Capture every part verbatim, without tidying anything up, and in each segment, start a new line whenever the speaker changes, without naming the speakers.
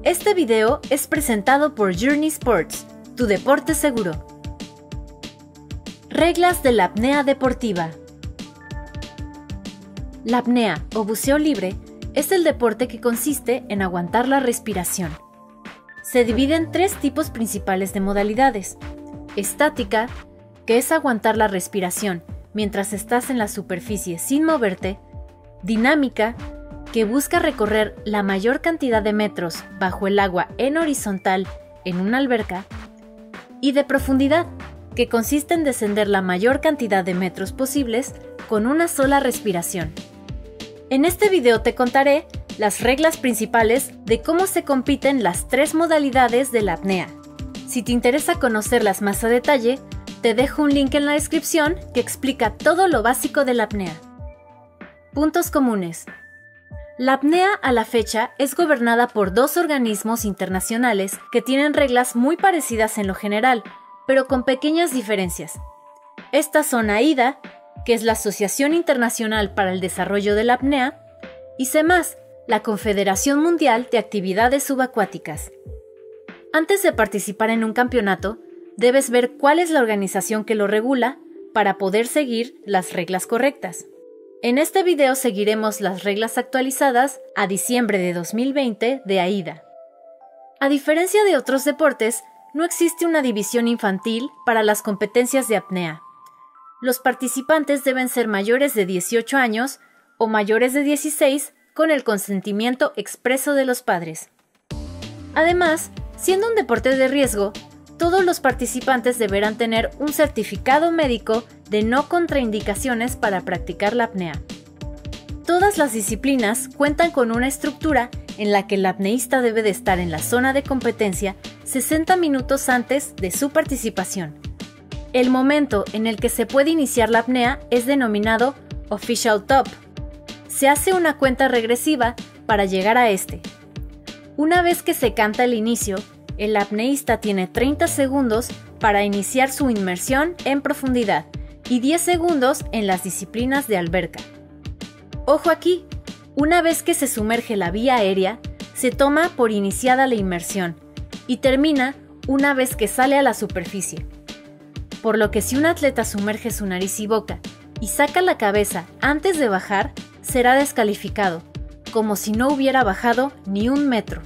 Este video es presentado por Journey Sports, tu deporte seguro. Reglas de la apnea deportiva. La apnea o buceo libre es el deporte que consiste en aguantar la respiración. Se divide en tres tipos principales de modalidades. Estática, que es aguantar la respiración mientras estás en la superficie sin moverte. Dinámica, que busca recorrer la mayor cantidad de metros bajo el agua en horizontal en una alberca. Y de profundidad, que consiste en descender la mayor cantidad de metros posibles con una sola respiración. En este video te contaré las reglas principales de cómo se compiten las tres modalidades de la apnea. Si te interesa conocerlas más a detalle, te dejo un link en la descripción que explica todo lo básico de la apnea. Puntos comunes. La apnea a la fecha es gobernada por dos organismos internacionales que tienen reglas muy parecidas en lo general, pero con pequeñas diferencias. Estas son AIDA, que es la Asociación Internacional para el Desarrollo de la Apnea, y CEMAS, la Confederación Mundial de Actividades Subacuáticas. Antes de participar en un campeonato, debes ver cuál es la organización que lo regula para poder seguir las reglas correctas. En este video seguiremos las reglas actualizadas a diciembre de dos mil veinte de AIDA. A diferencia de otros deportes, no existe una división infantil para las competencias de apnea. Los participantes deben ser mayores de dieciocho años o mayores de dieciséis con el consentimiento expreso de los padres. Además, siendo un deporte de riesgo, todos los participantes deberán tener un certificado médico de no contraindicaciones para practicar la apnea. Todas las disciplinas cuentan con una estructura en la que el apneísta debe de estar en la zona de competencia sesenta minutos antes de su participación. El momento en el que se puede iniciar la apnea es denominado Official Top. Se hace una cuenta regresiva para llegar a este. Una vez que se canta el inicio, el apneísta tiene treinta segundos para iniciar su inmersión en profundidad y diez segundos en las disciplinas de alberca. Ojo aquí, una vez que se sumerge la vía aérea, se toma por iniciada la inmersión y termina una vez que sale a la superficie. Por lo que si un atleta sumerge su nariz y boca y saca la cabeza antes de bajar, será descalificado, como si no hubiera bajado ni un metro.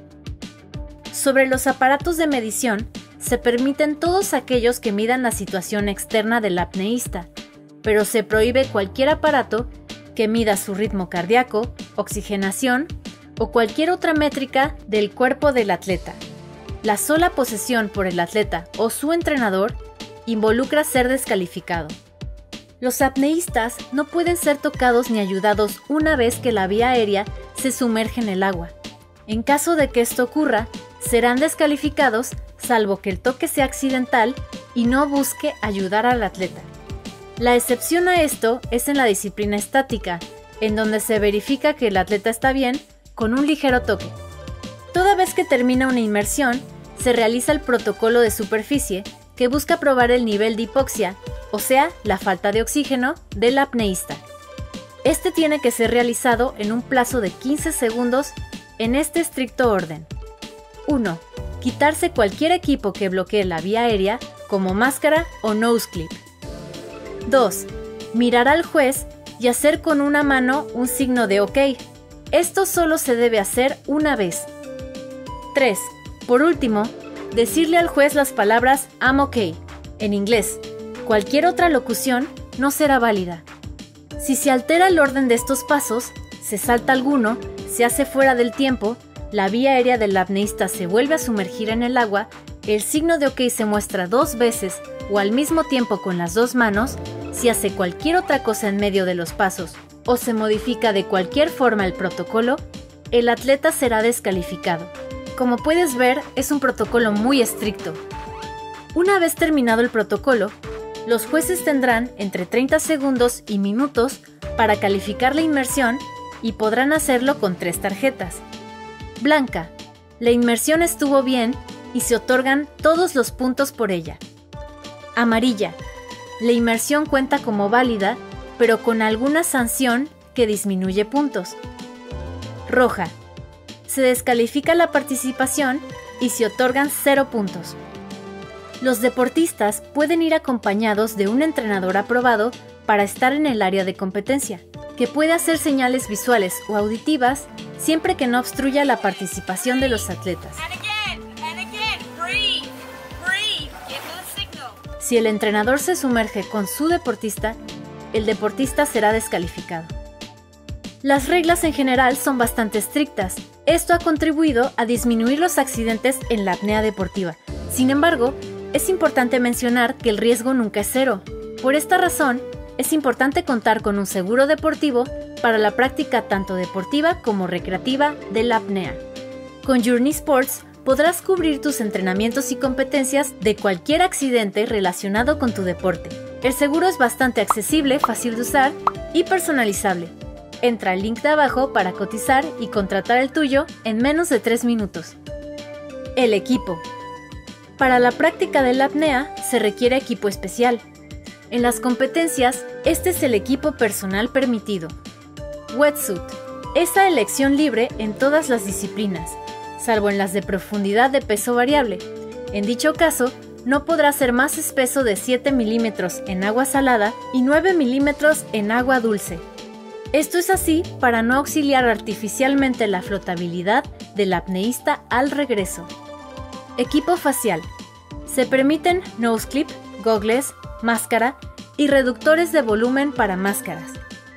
Sobre los aparatos de medición, se permiten todos aquellos que midan la situación externa del apneísta, pero se prohíbe cualquier aparato que mida su ritmo cardíaco, oxigenación o cualquier otra métrica del cuerpo del atleta. La sola posesión por el atleta o su entrenador involucra ser descalificado. Los apneístas no pueden ser tocados ni ayudados una vez que la vía aérea se sumerge en el agua. En caso de que esto ocurra, serán descalificados salvo que el toque sea accidental y no busque ayudar al atleta. La excepción a esto es en la disciplina estática, en donde se verifica que el atleta está bien con un ligero toque. Toda vez que termina una inmersión, se realiza el protocolo de superficie que busca probar el nivel de hipoxia, o sea, la falta de oxígeno, del apneísta. Este tiene que ser realizado en un plazo de quince segundos en este estricto orden. uno. Quitarse cualquier equipo que bloquee la vía aérea, como máscara o nose clip. dos. Mirar al juez y hacer con una mano un signo de OK. Esto solo se debe hacer una vez. tres. Por último, decirle al juez las palabras I'm OK, en inglés. Cualquier otra locución no será válida. Si se altera el orden de estos pasos, se salta alguno, se hace fuera del tiempo, la vía aérea del apneísta se vuelve a sumergir en el agua, el signo de OK se muestra dos veces o al mismo tiempo con las dos manos, si hace cualquier otra cosa en medio de los pasos o se modifica de cualquier forma el protocolo, el atleta será descalificado. Como puedes ver, es un protocolo muy estricto. Una vez terminado el protocolo, los jueces tendrán entre treinta segundos y minutos para calificar la inmersión y podrán hacerlo con tres tarjetas. Blanca, la inmersión estuvo bien y se otorgan todos los puntos por ella. Amarilla, la inmersión cuenta como válida, pero con alguna sanción que disminuye puntos. Roja, se descalifica la participación y se otorgan cero puntos. Los deportistas pueden ir acompañados de un entrenador aprobado para estar en el área de competencia, que puede hacer señales visuales o auditivas siempre que no obstruya la participación de los atletas. Si el entrenador se sumerge con su deportista, el deportista será descalificado. Las reglas en general son bastante estrictas. Esto ha contribuido a disminuir los accidentes en la apnea deportiva. Sin embargo, es importante mencionar que el riesgo nunca es cero. Por esta razón, es importante contar con un seguro deportivo para la práctica tanto deportiva como recreativa de la apnea. Con Journey Sports podrás cubrir tus entrenamientos y competencias de cualquier accidente relacionado con tu deporte. El seguro es bastante accesible, fácil de usar y personalizable. Entra al link de abajo para cotizar y contratar el tuyo en menos de tres minutos. El equipo. Para la práctica de la apnea se requiere equipo especial. En las competencias, este es el equipo personal permitido. Wetsuit. Esa elección libre en todas las disciplinas, salvo en las de profundidad de peso variable. En dicho caso, no podrá ser más espeso de siete milímetros en agua salada y nueve milímetros en agua dulce. Esto es así para no auxiliar artificialmente la flotabilidad del apneísta al regreso. Equipo facial. Se permiten nose clip, gogles, máscara y reductores de volumen para máscaras.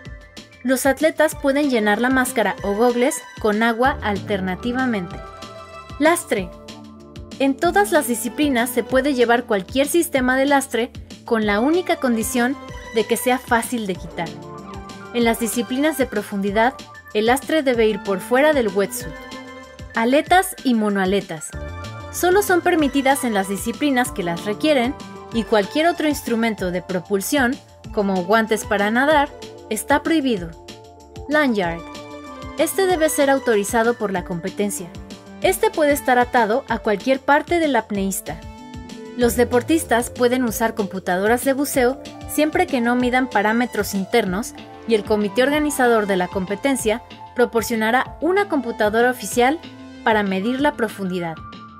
Los atletas pueden llenar la máscara o gogles con agua alternativamente. Lastre. En todas las disciplinas se puede llevar cualquier sistema de lastre con la única condición de que sea fácil de quitar. En las disciplinas de profundidad, el lastre debe ir por fuera del wetsuit. Aletas y monoaletas. Solo son permitidas en las disciplinas que las requieren y cualquier otro instrumento de propulsión, como guantes para nadar, está prohibido. Lanyard. Este debe ser autorizado por la competencia. Este puede estar atado a cualquier parte del apneísta. Los deportistas pueden usar computadoras de buceo siempre que no midan parámetros internos y el comité organizador de la competencia proporcionará una computadora oficial para medir la profundidad.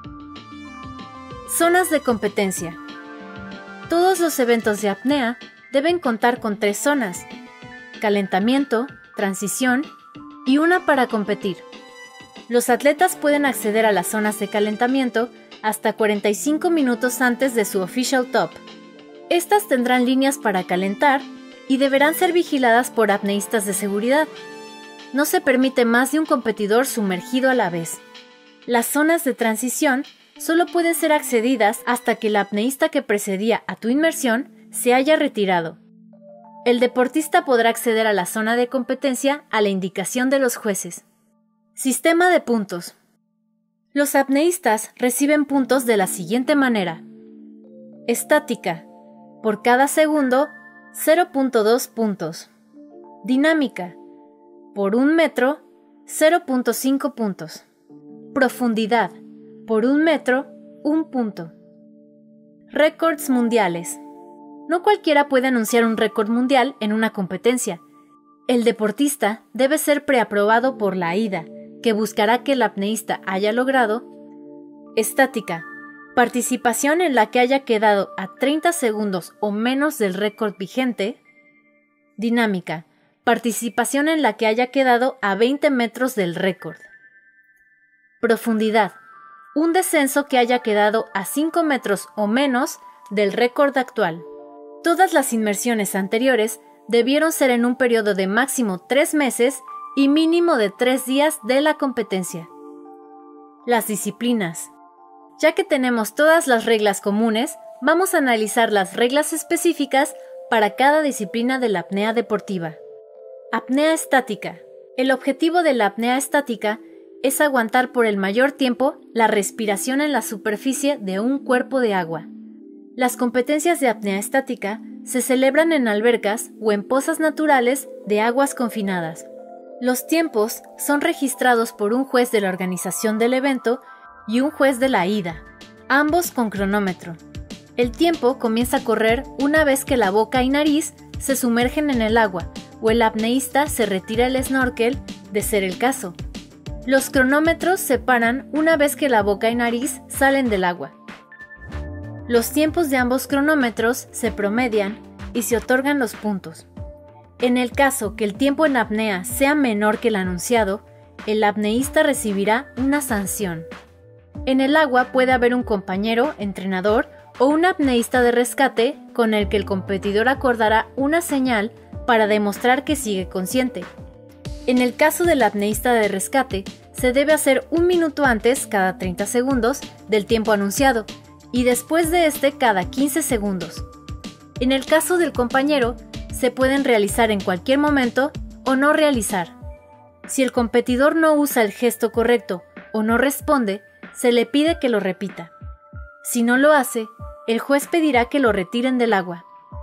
Zonas de competencia. Todos los eventos de apnea deben contar con tres zonas: calentamiento, transición y una para competir. Los atletas pueden acceder a las zonas de calentamiento hasta cuarenta y cinco minutos antes de su official top. Estas tendrán líneas para calentar y deberán ser vigiladas por apneístas de seguridad. No se permite más de un competidor sumergido a la vez. Las zonas de transición solo pueden ser accedidas hasta que el apneísta que precedía a tu inmersión se haya retirado. El deportista podrá acceder a la zona de competencia a la indicación de los jueces. Sistema de puntos. Los apneístas reciben puntos de la siguiente manera. Estática. Por cada segundo, cero punto dos puntos. Dinámica. Por un metro, cero punto cinco puntos. Profundidad. Por un metro, un punto. Récords mundiales. No cualquiera puede anunciar un récord mundial en una competencia. El deportista debe ser preaprobado por la A I D A, que buscará que el apneísta haya logrado. Estática. Participación en la que haya quedado a treinta segundos o menos del récord vigente. Dinámica. Participación en la que haya quedado a veinte metros del récord. Profundidad. Un descenso que haya quedado a cinco metros o menos del récord actual. Todas las inmersiones anteriores debieron ser en un periodo de máximo tres meses y mínimo de tres días de la competencia. Las disciplinas. Ya que tenemos todas las reglas comunes, vamos a analizar las reglas específicas para cada disciplina de la apnea deportiva. Apnea estática. El objetivo de la apnea estática es aguantar por el mayor tiempo la respiración en la superficie de un cuerpo de agua. Las competencias de apnea estática se celebran en albercas o en pozas naturales de aguas confinadas. Los tiempos son registrados por un juez de la organización del evento y un juez de la A I D A, ambos con cronómetro. El tiempo comienza a correr una vez que la boca y nariz se sumergen en el agua o el apneísta se retira el snorkel, de ser el caso. Los cronómetros se paran una vez que la boca y nariz salen del agua. Los tiempos de ambos cronómetros se promedian y se otorgan los puntos. En el caso que el tiempo en apnea sea menor que el anunciado, el apneísta recibirá una sanción. En el agua puede haber un compañero, entrenador o un apneísta de rescate con el que el competidor acordará una señal para demostrar que sigue consciente. En el caso del apneísta de rescate, se debe hacer un minuto antes cada treinta segundos del tiempo anunciado y después de este cada quince segundos. En el caso del compañero, se pueden realizar en cualquier momento o no realizar. Si el competidor no usa el gesto correcto o no responde, se le pide que lo repita. Si no lo hace, el juez pedirá que lo retiren del agua.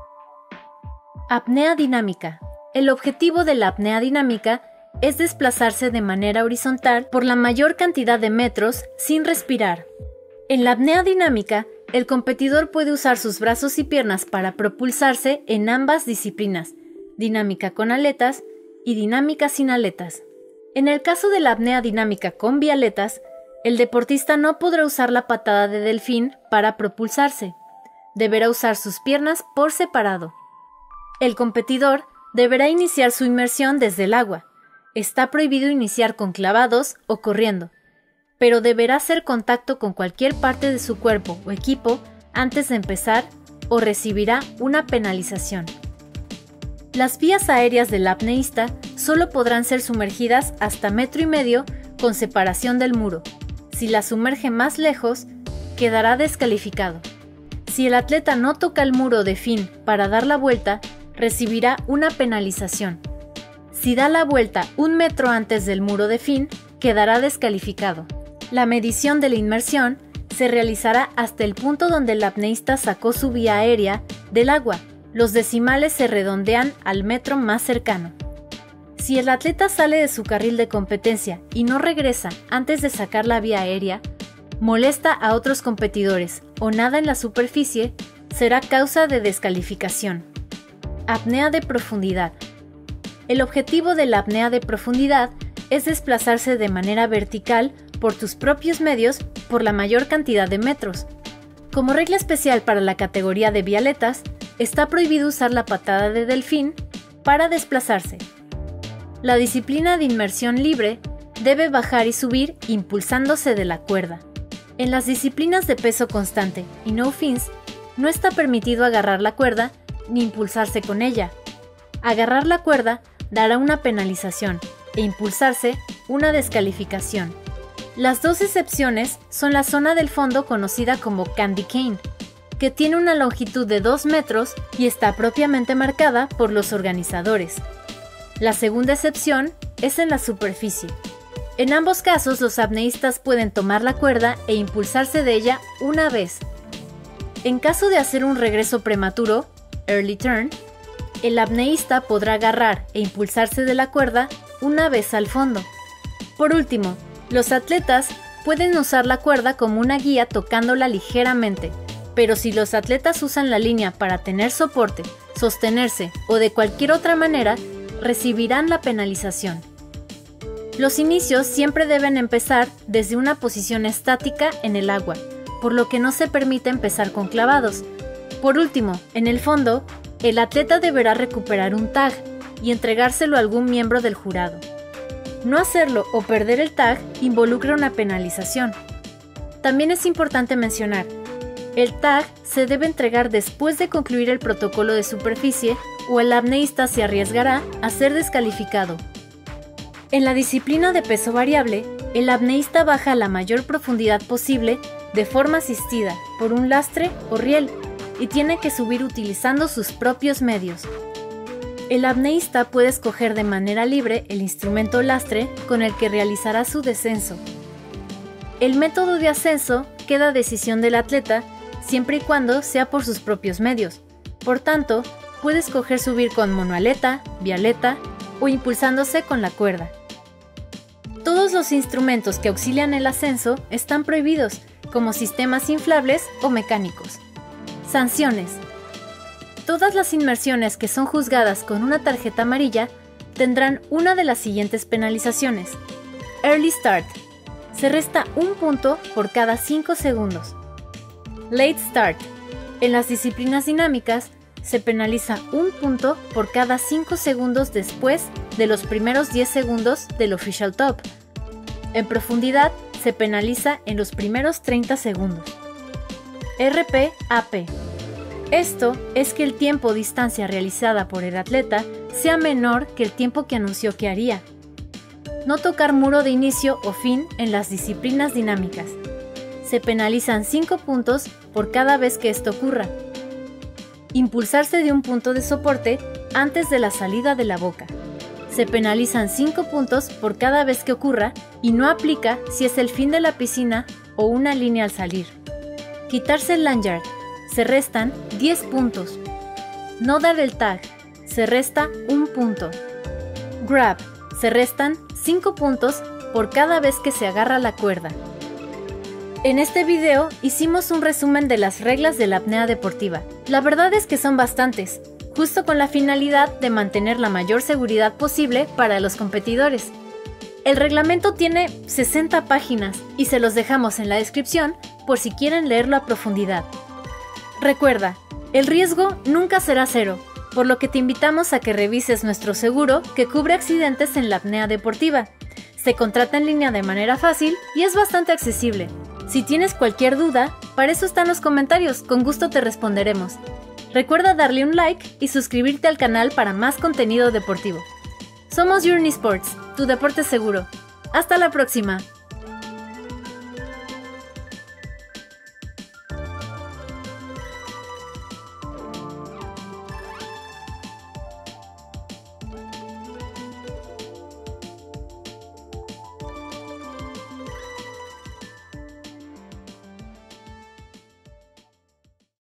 Apnea dinámica. El objetivo de la apnea dinámica es desplazarse de manera horizontal por la mayor cantidad de metros sin respirar. En la apnea dinámica, el competidor puede usar sus brazos y piernas para propulsarse en ambas disciplinas, dinámica con aletas y dinámica sin aletas. En el caso de la apnea dinámica con bialetas, el deportista no podrá usar la patada de delfín para propulsarse. Deberá usar sus piernas por separado. El competidor deberá iniciar su inmersión desde el agua. Está prohibido iniciar con clavados o corriendo, pero deberá hacer contacto con cualquier parte de su cuerpo o equipo antes de empezar o recibirá una penalización. Las vías aéreas del apneísta solo podrán ser sumergidas hasta metro y medio con separación del muro. Si la sumerge más lejos, quedará descalificado. Si el atleta no toca el muro de fin para dar la vuelta, recibirá una penalización. Si da la vuelta un metro antes del muro de fin, quedará descalificado. La medición de la inmersión se realizará hasta el punto donde el apneísta sacó su vía aérea del agua. Los decimales se redondean al metro más cercano. Si el atleta sale de su carril de competencia y no regresa antes de sacar la vía aérea, molesta a otros competidores o nada en la superficie, será causa de descalificación. Apnea de profundidad. El objetivo de la apnea de profundidad es desplazarse de manera vertical por tus propios medios por la mayor cantidad de metros. Como regla especial para la categoría de bialetas, está prohibido usar la patada de delfín para desplazarse. La disciplina de inmersión libre debe bajar y subir impulsándose de la cuerda. En las disciplinas de peso constante y no fins, no está permitido agarrar la cuerda ni impulsarse con ella. Agarrar la cuerda dará una penalización e impulsarse una descalificación. Las dos excepciones son la zona del fondo conocida como candy cane, que tiene una longitud de dos metros y está propiamente marcada por los organizadores. La segunda excepción es en la superficie. En ambos casos, los apneístas pueden tomar la cuerda e impulsarse de ella una vez. En caso de hacer un regreso prematuro, early turn, el apneísta podrá agarrar e impulsarse de la cuerda una vez al fondo. Por último, los atletas pueden usar la cuerda como una guía tocándola ligeramente, pero si los atletas usan la línea para tener soporte, sostenerse o de cualquier otra manera, recibirán la penalización. Los inicios siempre deben empezar desde una posición estática en el agua, por lo que no se permite empezar con clavados. Por último, en el fondo, el atleta deberá recuperar un tag y entregárselo a algún miembro del jurado. No hacerlo o perder el tag involucra una penalización. También es importante mencionar, el tag se debe entregar después de concluir el protocolo de superficie o el apneísta se arriesgará a ser descalificado. En la disciplina de peso variable, el apneísta baja a la mayor profundidad posible de forma asistida por un lastre o riel y tiene que subir utilizando sus propios medios. El apneísta puede escoger de manera libre el instrumento lastre con el que realizará su descenso. El método de ascenso queda a decisión del atleta siempre y cuando sea por sus propios medios. Por tanto, puede escoger subir con monoaleta, bialeta o impulsándose con la cuerda. Todos los instrumentos que auxilian el ascenso están prohibidos, como sistemas inflables o mecánicos. Sanciones. Todas las inmersiones que son juzgadas con una tarjeta amarilla tendrán una de las siguientes penalizaciones: Early Start. Se resta un punto por cada cinco segundos. Late Start. En las disciplinas dinámicas, se penaliza un punto por cada cinco segundos después de los primeros diez segundos del Official Top. En profundidad, se penaliza en los primeros treinta segundos. R P A P. Esto es que el tiempo o distancia realizada por el atleta sea menor que el tiempo que anunció que haría. No tocar muro de inicio o fin en las disciplinas dinámicas. Se penalizan cinco puntos por cada vez que esto ocurra. Impulsarse de un punto de soporte antes de la salida de la boca. Se penalizan cinco puntos por cada vez que ocurra y no aplica si es el fin de la piscina o una línea al salir. Quitarse el lanyard. Se restan diez puntos. No dar el tag. Se resta un punto. Grab. Se restan cinco puntos por cada vez que se agarra la cuerda. En este video hicimos un resumen de las reglas de la apnea deportiva. La verdad es que son bastantes, justo con la finalidad de mantener la mayor seguridad posible para los competidores. El reglamento tiene sesenta páginas y se los dejamos en la descripción por si quieren leerlo a profundidad. Recuerda, el riesgo nunca será cero, por lo que te invitamos a que revises nuestro seguro que cubre accidentes en la apnea deportiva. Se contrata en línea de manera fácil y es bastante accesible. Si tienes cualquier duda, para eso están los comentarios, con gusto te responderemos. Recuerda darle un like y suscribirte al canal para más contenido deportivo. Somos Journey Sports, tu deporte seguro. ¡Hasta la próxima!